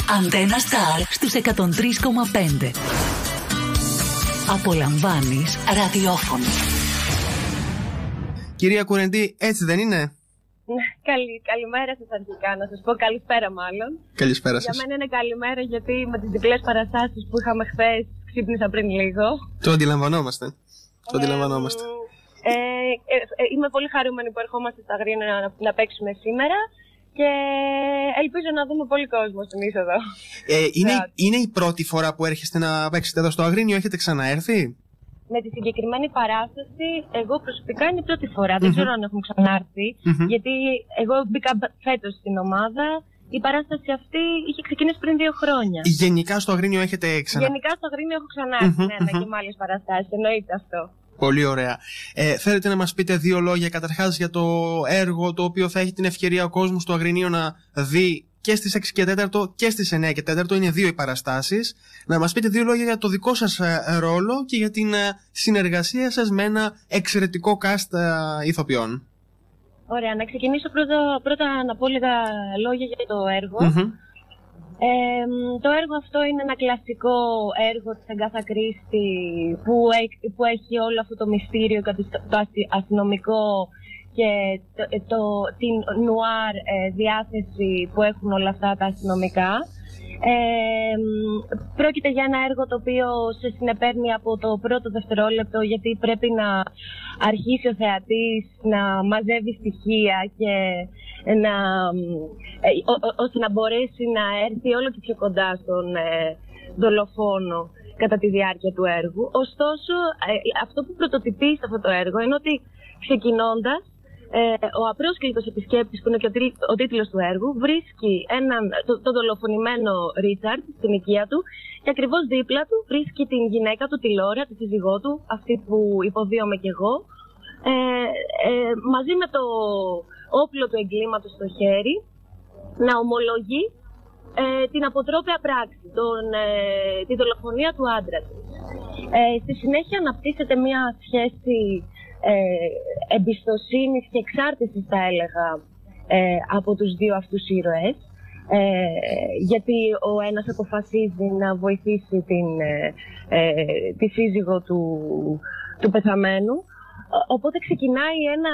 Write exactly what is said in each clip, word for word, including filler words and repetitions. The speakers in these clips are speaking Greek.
Αντένα Σταρ στους εκατόν τρία κόμμα πέντε. Απολαμβάνεις ραδιόφωνο. Κυρία Κουρεντή, έτσι δεν είναι? Καλη, καλημέρα σας αρχικά, να σας πω καλησπέρα μάλλον. Καλησπέρα σας. Για μένα είναι καλημέρα γιατί με τις διπλές παραστάσεις που είχαμε χθες ξύπνησα πριν λίγο. Το αντιλαμβανόμαστε. Το αντιλαμβανόμαστε. Ε, ε, ε, είμαι πολύ χαρούμενη που ερχόμαστε στα Αγρίνια να, να παίξουμε σήμερα και ελπίζω να δούμε πολύ κόσμο στην είσοδο. Ε, είναι, είναι η πρώτη φορά που έρχεστε να παίξετε εδώ στο Αγρίνιο, έχετε ξαναέρθει? Με τη συγκεκριμένη παράσταση, εγώ προσωπικά είναι η πρώτη φορά. Mm-hmm. Δεν ξέρω αν έχουμε ξανάρθει, mm-hmm. γιατί εγώ μπήκα φέτος στην ομάδα. Η παράσταση αυτή είχε ξεκινήσει πριν δύο χρόνια. Γενικά στο Αγρίνιο έχετε ξανά? Γενικά στο Αγρίνιο έχω ξανάρθει, mm-hmm. ναι, ναι, και με άλλες παραστάσεις, εννοείται αυτό. Πολύ ωραία. Ε, θέλετε να μας πείτε δύο λόγια καταρχάς για το έργο το οποίο θα έχει την ευκαιρία ο κόσμος στο Αγρίνιο να δει και στις έξι και τέταρτο και στις εννιά και τέταρτο, είναι δύο οι παραστάσεις. Να μας πείτε δύο λόγια για το δικό σας ρόλο και για την συνεργασία σας με ένα εξαιρετικό cast ηθοποιών. Ωραία, να ξεκινήσω πρώτα, πρώτα να πω λίγα λόγια για το έργο. Mm-hmm. Ε, το έργο αυτό είναι ένα κλασικό έργο της Αγκάθα Κρίστη που, που έχει όλο αυτό το μυστήριο και το αστυνομικό και το, το, την νουάρ ε, διάθεση που έχουν όλα αυτά τα αστυνομικά. Ε, πρόκειται για ένα έργο το οποίο σε συνεπέρνει από το πρώτο δευτερόλεπτο, γιατί πρέπει να αρχίσει ο θεατής να μαζεύει στοιχεία και να, ε, ό, ό, ώστε να μπορέσει να έρθει όλο και πιο κοντά στον ε, δολοφόνο κατά τη διάρκεια του έργου. Ωστόσο, ε, αυτό που πρωτοτυπεί σε αυτό το έργο είναι ότι ξεκινώντας, Ε, ο απρόσκλητος επισκέπτης, που είναι και ο, τρί, ο τίτλος του έργου, βρίσκει έναν, το, το δολοφονημένο Ρίτσαρντ στην οικία του και ακριβώς δίπλα του βρίσκει την γυναίκα του, τη Λόρα, τη σύζυγό του, αυτή που υποδίωμαι κι εγώ, ε, ε, μαζί με το όπλο του εγκλήματος στο χέρι, να ομολογεί ε, την αποτρόπαια πράξη, τον, ε, τη δολοφονία του άντρα της. Ε, στη συνέχεια αναπτύσσεται μια σχέση Ε, εμπιστοσύνης και εξάρτησης, θα έλεγα, ε, από τους δύο αυτούς ήρωες, ε, γιατί ο ένας αποφασίζει να βοηθήσει την, ε, ε, τη σύζυγο του, του πεθαμένου. Οπότε ξεκινάει ένα,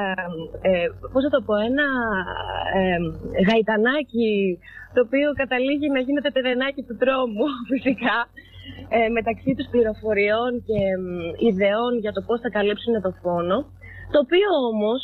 ε, πώς θα το πω, ένα ε, γαϊτανάκι, το οποίο καταλήγει να γίνεται τεδενάκι του τρόμου, φυσικά, ε, μεταξύ τους πληροφοριών και ε, ιδεών για το πώς θα καλύψουν το φόνο, το οποίο όμως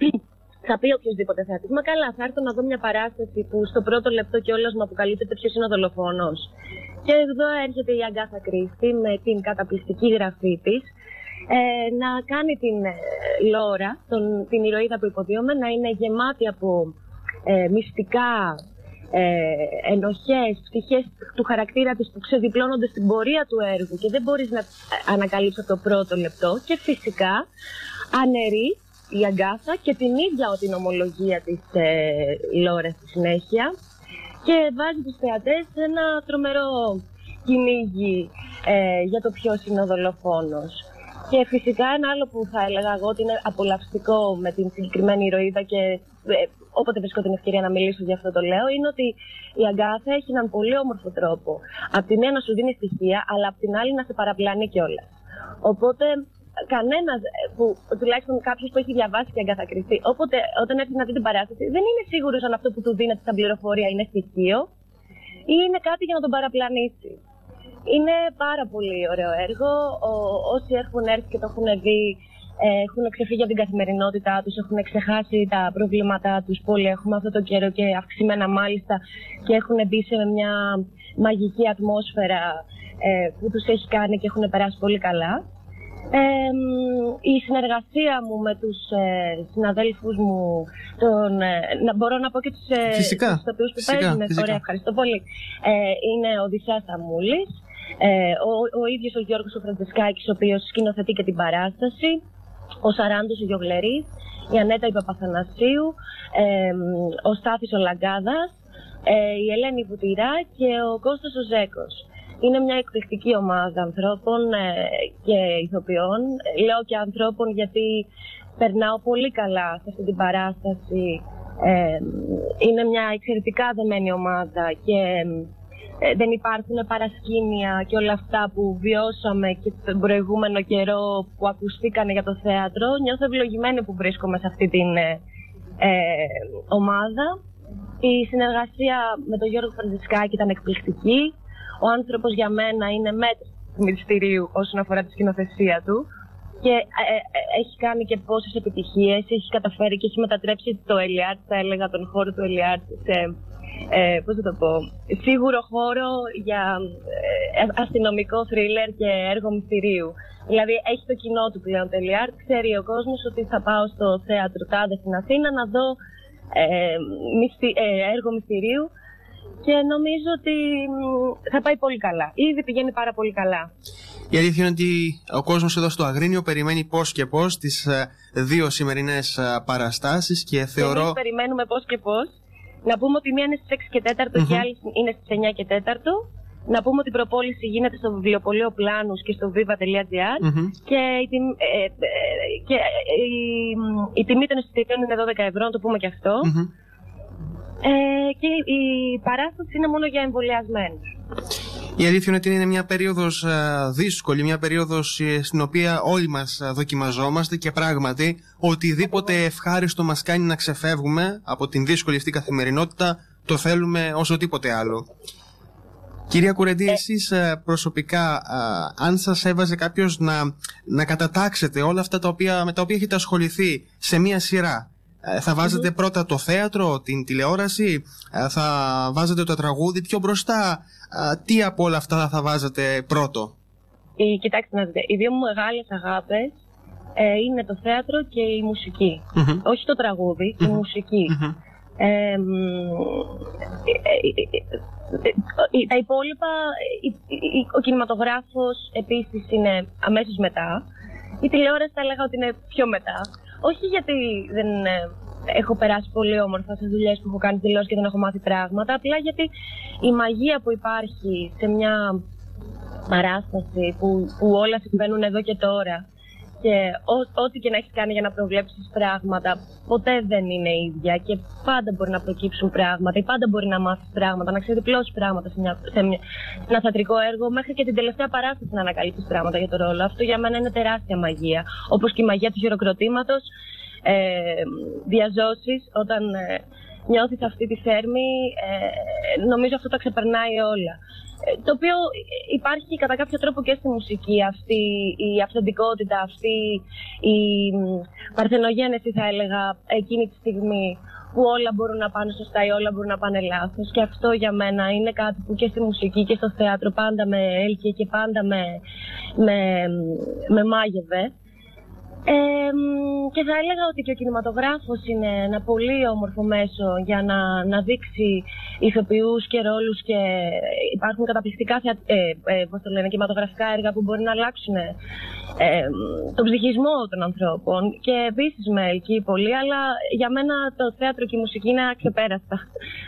θα πει οποιοδήποτε θεατής, μα καλά, θα έρθω να δω μια παράσταση που στο πρώτο λεπτό κιόλας μου αποκαλύπτεται ποιος είναι ο δολοφόνος. Και εδώ έρχεται η Αγκάθα Κρίστη με την καταπληκτική γραφή της, Ε, να κάνει την ε, Λόρα, τον, την ηρωίδα που υποδίωμε, να είναι γεμάτη από ε, μυστικά, ε, ενοχές, πτυχές του χαρακτήρα της που ξεδιπλώνονται στην πορεία του έργου και δεν μπορείς να ανακαλύψεις από το πρώτο λεπτό, και φυσικά αναιρεί η Αγκάθα και την ίδια την ομολογία της ε, Λόρα στη συνέχεια και βάζει τους θεατές σε ένα τρομερό κυνήγι ε, για το ποιος είναι ο δολοφόνος. Και φυσικά ένα άλλο που θα έλεγα εγώ ότι είναι απολαυστικό με την συγκεκριμένη ηρωίδα και ε, όποτε βρίσκω την ευκαιρία να μιλήσω για αυτό το λέω, είναι ότι η Αγκάθα έχει έναν πολύ όμορφο τρόπο. Απ' τη μία να σου δίνει στοιχεία, αλλά απ' την άλλη να σε παραπλανεί κιόλας. Οπότε κανένας, που, τουλάχιστον κάποιος που έχει διαβάσει την Αγκάθα Κρίστη, όποτε όταν έρθει να δει την παράσταση, δεν είναι σίγουρος αν αυτό που του δίνεται σαν πληροφορία είναι στοιχείο ή είναι κάτι για να τον παραπλανήσει. Είναι πάρα πολύ ωραίο έργο. Ο, όσοι έχουν έρθει και το έχουν δει ε, έχουν ξεφύγει από την καθημερινότητά τους, έχουν ξεχάσει τα προβλήματά τους που όλοι έχουμε αυτό το καιρό και αυξημένα μάλιστα, και έχουν μπει σε μια μαγική ατμόσφαιρα ε, που τους έχει κάνει και έχουν περάσει πολύ καλά. Ε, η συνεργασία μου με τους ε, συναδέλφους μου, τον, ε, να μπορώ να πω και τους ηθοποιούς που παίζουν, ωραία, ευχαριστώ πολύ, ε, είναι ο Οδυσσέας Σαμούλης, ε, ο, ο ίδιος ο Γιώργος ο Φραντζεσκάκης, ο οποίος σκηνοθετεί και την παράσταση, ο Σαράντος ο Γιογλερής, η Ανέτα η Παπαθανασίου, ε, ο Στάθης ο Λαγκάδας, ε, η Ελένη Βουτυρά και ο Κώστας ο Ζέκος. Είναι μια εκπληκτική ομάδα ανθρώπων ε, και ηθοποιών. Λέω και ανθρώπων γιατί περνάω πολύ καλά σε αυτή την παράσταση. Ε, είναι μια εξαιρετικά δεμένη ομάδα και ε, δεν υπάρχουν παρασκήνια και όλα αυτά που βιώσαμε και τον προηγούμενο καιρό που ακουστήκανε για το θέατρο. Νιώθω ευλογημένη που βρίσκομαι σε αυτή την ε, ε, ομάδα. Η συνεργασία με τον Γιώργο Φραντζισκάκη ήταν εκπληκτική. Ο άνθρωπος για μένα είναι μέτρης του μυστηρίου όσον αφορά τη σκηνοθεσία του. Και ε, ε, έχει κάνει και πόσες επιτυχίες, έχει καταφέρει και έχει μετατρέψει το Ελιάρτ, θα έλεγα τον χώρο του Ελιάρτ, σε, ε, πώς θα το πω, σίγουρο χώρο για ε, αστυνομικό θρίλερ και έργο μυστηρίου. Δηλαδή έχει το κοινό του πλέον το Ελιάρτ, ξέρει ο κόσμος ότι θα πάω στο θέατρο τάδε στην Αθήνα να δω ε, μυστι, ε, έργο μυστηρίου και νομίζω ότι θα πάει πολύ καλά. Ήδη πηγαίνει πάρα πολύ καλά. Η αλήθεια είναι ότι ο κόσμος εδώ στο Αγρίνιο περιμένει πώς και πώς τις δύο σημερινές παραστάσεις και θεωρώ... Εμείς περιμένουμε πώς και πώς. Να πούμε ότι μία είναι στις έξι και τέταρτο mm-hmm. και άλλη είναι στις εννιά και τέταρτο. Να πούμε ότι η προπόληση γίνεται στο βιβλιοπωλείο Πλάνους και στο viva τελεία gr mm-hmm. και, η, ε, ε, και η, η τιμή των εισιτηρίων είναι δώδεκα ευρώ, να το πούμε και αυτό. Mm-hmm. Ε, και η παράσταση είναι μόνο για εμβολιασμένους. Η αλήθεια είναι ότι είναι μια περίοδος α, δύσκολη, μια περίοδος στην οποία όλοι μας α, δοκιμαζόμαστε και πράγματι οτιδήποτε ευχάριστο μας κάνει να ξεφεύγουμε από την δύσκολη αυτή καθημερινότητα το θέλουμε όσο τίποτε άλλο. Κυρία Κουρεντή, εσείς α, προσωπικά, α, αν σας έβαζε κάποιος να, να κατατάξετε όλα αυτά τα οποία, με τα οποία έχετε ασχοληθεί σε μια σειρά, θα βάζετε mm-hmm. πρώτα το θέατρο, την τηλεόραση, θα βάζετε το τραγούδι πιο μπροστά, τι από όλα αυτά θα βάζετε πρώτο? Η, κοιτάξτε να δείτε, οι δύο μου μεγάλες αγάπες ε, είναι το θέατρο και η μουσική. Mm-hmm. Όχι το τραγούδι, mm-hmm. η μουσική. Mm-hmm. Ε, ε, ε, ε, τα υπόλοιπα, ε, ε, ο κινηματογράφος επίσης είναι αμέσως μετά. Η τηλεόραση θα έλεγα ότι είναι πιο μετά. Όχι γιατί δεν ε, έχω περάσει πολύ όμορφα σε δουλειές που έχω κάνει τηλεόραση και δεν έχω μάθει πράγματα, απλά γιατί η μαγεία που υπάρχει σε μια παράσταση που, που όλα συμβαίνουν εδώ και τώρα και ό, ό,τι και να έχεις κάνει για να προβλέψεις πράγματα ποτέ δεν είναι ίδια και πάντα μπορεί να προκύψουν πράγματα ή πάντα μπορεί να μάθεις πράγματα, να ξεδιπλώσεις πράγματα σε, μια, σε, μια, σε ένα θεατρικό έργο μέχρι και την τελευταία παράσταση να ανακαλύψεις πράγματα για το ρόλο. Αυτό για μένα είναι τεράστια μαγεία. Όπως και η μαγεία του χειροκροτήματος, ε, διαζώσεις, όταν ε, νιώθεις αυτή τη θέρμη, ε, νομίζω αυτό τα ξεπερνάει όλα. Το οποίο υπάρχει κατά κάποιο τρόπο και στη μουσική, αυτή η αυθεντικότητα, αυτή η παρθενογένεση θα έλεγα εκείνη τη στιγμή που όλα μπορούν να πάνε σωστά ή όλα μπορούν να πάνε λάθος. Και αυτό για μένα είναι κάτι που και στη μουσική και στο θέατρο πάντα με έλκυε και πάντα με, με, με μάγευε. Ε, και θα έλεγα ότι και ο κινηματογράφος είναι ένα πολύ όμορφο μέσο για να, να δείξει ηθοποιούς και ρόλους και υπάρχουν καταπληκτικά θεα, ε, ε, πώς το λένε, κινηματογραφικά έργα που μπορεί να αλλάξουν ε, τον ψυχισμό των ανθρώπων και επίσης με ελκύει πολύ, αλλά για μένα το θέατρο και η μουσική είναι αξεπέραστα.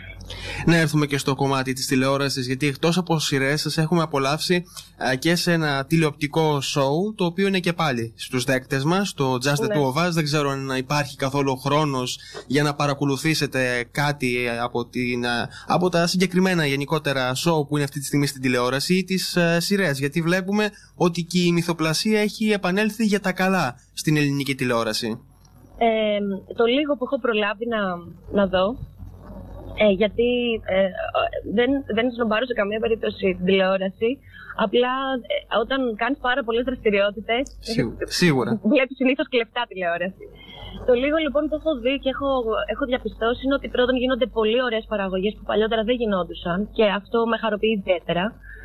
Να έρθουμε και στο κομμάτι της τηλεόρασης, γιατί εκτός από σειρές σας έχουμε απολαύσει α, και σε ένα τηλεοπτικό σοου, το οποίο είναι και πάλι στους δέκτες μας, το Just the ναι. Two of Us. Δεν ξέρω αν υπάρχει καθόλου χρόνος για να παρακολουθήσετε κάτι από, την, από τα συγκεκριμένα γενικότερα σοου που είναι αυτή τη στιγμή στην τηλεόραση ή τις α, σειρές, γιατί βλέπουμε ότι και η μυθοπλασία έχει επανέλθει για τα καλά στην ελληνική τηλεόραση. Ε, το λίγο που έχω προλάβει να, να δω, Ε, γιατί ε, δεν, δεν σνομπάρω σε καμία περίπτωση την τηλεόραση. Απλά ε, όταν κάνεις πάρα πολλές δραστηριότητες, σίγουρα βλέπεις συνήθως κλεφτά τηλεόραση. Το λίγο λοιπόν που έχω δει και έχω, έχω διαπιστώσει είναι ότι πρώτον γίνονται πολύ ωραίες παραγωγές που παλιότερα δεν γινόντουσαν και αυτό με χαροποιεί ιδιαίτερα.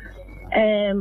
Ε,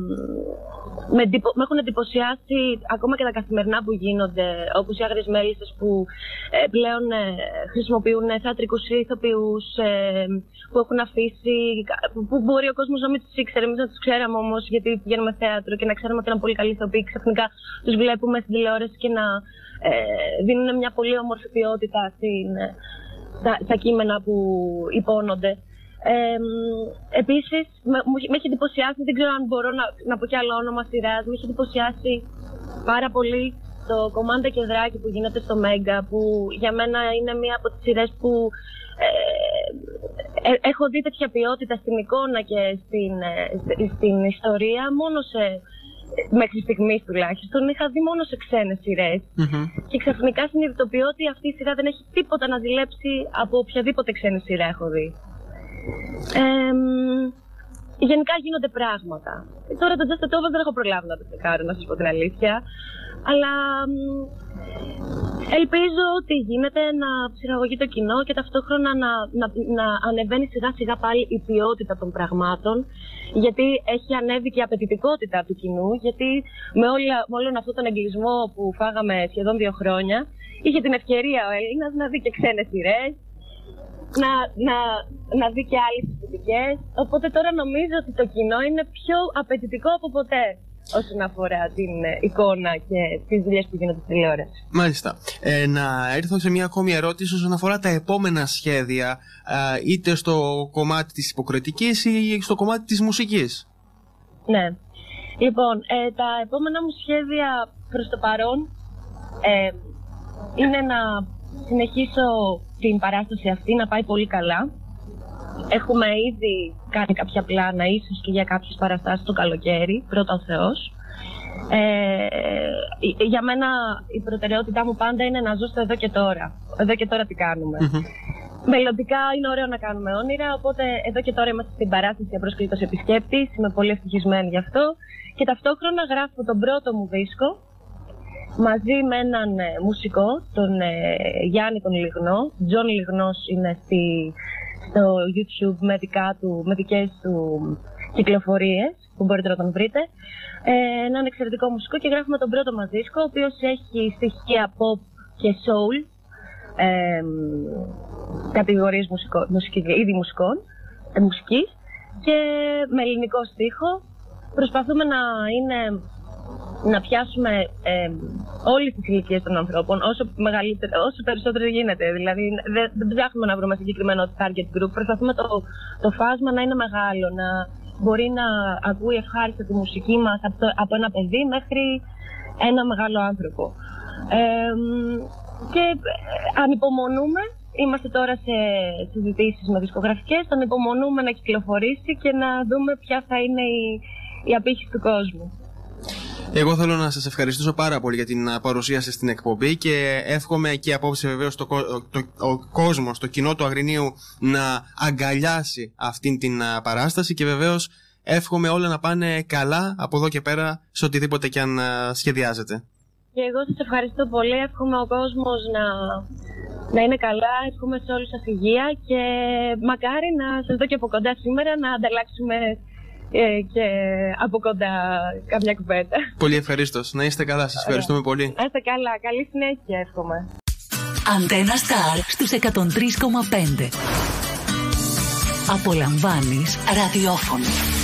με, με έχουν εντυπωσιάσει ακόμα και τα καθημερινά που γίνονται, όπως οι Άγριες Μέλισσες που ε, πλέον ε, χρησιμοποιούν θεατρικούς ηθοποιούς ε, που έχουν αφήσει, που μπορεί ο κόσμος να μην τους ήξερε, εμείς να τους ξέραμε όμως γιατί πηγαίνουμε θέατρο και να ξέρουμε ότι είναι πολύ καλοί ηθοποιοί, ξαφνικά τους βλέπουμε στην τηλεόραση και να ε, δίνουν μια πολύ όμορφη ποιότητα στην, ε, στα, στα κείμενα που υπόνονται. Ε, επίσης, με, με έχει εντυπωσιάσει, δεν ξέρω αν μπορώ να, να πω κι άλλο όνομα σειράς, με έχει εντυπωσιάσει πάρα πολύ το Κομμάντα και Δράκη που γίνεται στο Μέγκα, που για μένα είναι μία από τις σειρές που ε, έχω δει τέτοια ποιότητα στην εικόνα και στην, στην ιστορία μόνο σε, μέχρι στιγμής τουλάχιστον, είχα δει μόνο σε ξένες σειρές. Mm-hmm. Και ξαφνικά συνειδητοποιώ ότι αυτή η σειρά δεν έχει τίποτα να ζηλέψει από οποιαδήποτε ξένη σειρά έχω δει. Ε, γενικά γίνονται πράγματα. Τώρα το Just a Topaz δεν έχω προλάβει να το τσεκάρω, να σας πω την αλήθεια. Αλλά ελπίζω ότι γίνεται να ψυχαγωγεί το κοινό και ταυτόχρονα να, να, να ανεβαίνει σιγά σιγά πάλι η ποιότητα των πραγμάτων, γιατί έχει ανέβει και η απαιτητικότητα του κοινού, γιατί με, όλα, με όλον αυτόν τον εγκλισμό που φάγαμε σχεδόν δύο χρόνια, είχε την ευκαιρία ο Έλληνας να δει και ξένες σειρές, να, να, να δει και άλλες αισθητικές. Οπότε τώρα νομίζω ότι το κοινό είναι πιο απαιτητικό από ποτέ όσον αφορά την εικόνα και τις δουλειές που γίνονται στη τηλεόραση. Μάλιστα. Ε, να έρθω σε μια ακόμη ερώτηση όσον αφορά τα επόμενα σχέδια, ε, είτε στο κομμάτι της υποκριτικής ή στο κομμάτι της μουσικής. Ναι. Λοιπόν, ε, τα επόμενα μου σχέδια προς το παρόν ε, είναι να συνεχίσω την παράσταση αυτή, να πάει πολύ καλά. Έχουμε ήδη κάνει κάποια πλάνα, ίσως και για κάποιες παραστάσεις το καλοκαίρι, πρώτα ο Θεός. Ε, για μένα η προτεραιότητά μου πάντα είναι να ζω στο εδώ και τώρα. Εδώ και τώρα τι κάνουμε. Mm-hmm. Μελλοντικά είναι ωραίο να κάνουμε όνειρα, οπότε εδώ και τώρα είμαστε στην παράσταση Απρόσκλητος επισκέπτης. Είμαι πολύ ευτυχισμένη γι' αυτό. Και ταυτόχρονα γράφω τον πρώτο μου δίσκο μαζί με έναν ε, μουσικό, τον ε, Γιάννη τον Λιγνό. Τζον Λιγνός είναι στη... στο YouTube με, δικά του, με δικές του κυκλοφορίες που μπορείτε να τον βρείτε. Ε, έναν εξαιρετικό μουσικό και γράφουμε τον πρώτο μας δίσκο, ο οποίος έχει στοιχεία pop και soul, ε, κατηγορίες μουσικό, μουσική, είδη μουσικών, ε, μουσικής, και με ελληνικό στίχο. Προσπαθούμε να είναι... να πιάσουμε ε, όλες τις ηλικίες των ανθρώπων, όσο, όσο περισσότερο γίνεται. Δηλαδή, δεν, δεν ψάχνουμε να βρούμε συγκεκριμένο target group. Προσπαθούμε το, το φάσμα να είναι μεγάλο, να μπορεί να ακούει ευχάριστα τη μουσική μας από, το, από ένα παιδί μέχρι ένα μεγάλο άνθρωπο. Ε, και ανυπομονούμε. Είμαστε τώρα σε συζητήσεις με δισκογραφικές. Ανυπομονούμε να κυκλοφορήσει και να δούμε ποια θα είναι η, η απήχηση του κόσμου. Εγώ θέλω να σας ευχαριστήσω πάρα πολύ για την παρουσία σας στην εκπομπή και εύχομαι και απόψε βεβαίως το, το, ο κόσμος, το κοινό του Αγρινίου να αγκαλιάσει αυτήν την παράσταση και βεβαίως εύχομαι όλα να πάνε καλά από εδώ και πέρα σε οτιδήποτε και αν σχεδιάζετε. Και εγώ σας ευχαριστώ πολύ, εύχομαι ο κόσμος να, να είναι καλά, εύχομαι σε όλους σας υγεία και μακάρι να σας δω και από κοντά σήμερα να ανταλλάξουμε και από κοντά καμιά κουβέντα. Πολύ ευχαρίστως. Να είστε καλά. Σας ευχαριστούμε πολύ. Να είστε καλά. Καλή συνέχεια εύχομαι. Αντένα Σταρ στους εκατόν τρία κόμμα πέντε. Απολαμβάνεις ραδιόφωνο.